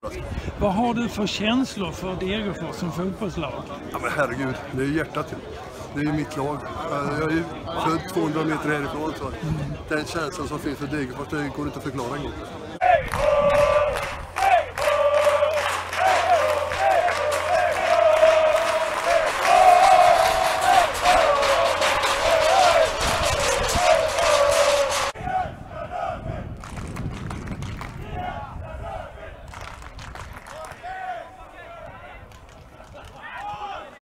Vad har du för känslor för Degerfors som fotbollslag? Ja, men herregud, det är hjärtat. Det är ju mitt lag. Jag är ju född 200 meter härifrån. Så den känslan som finns för Degerfors, det går inte att förklara en gång.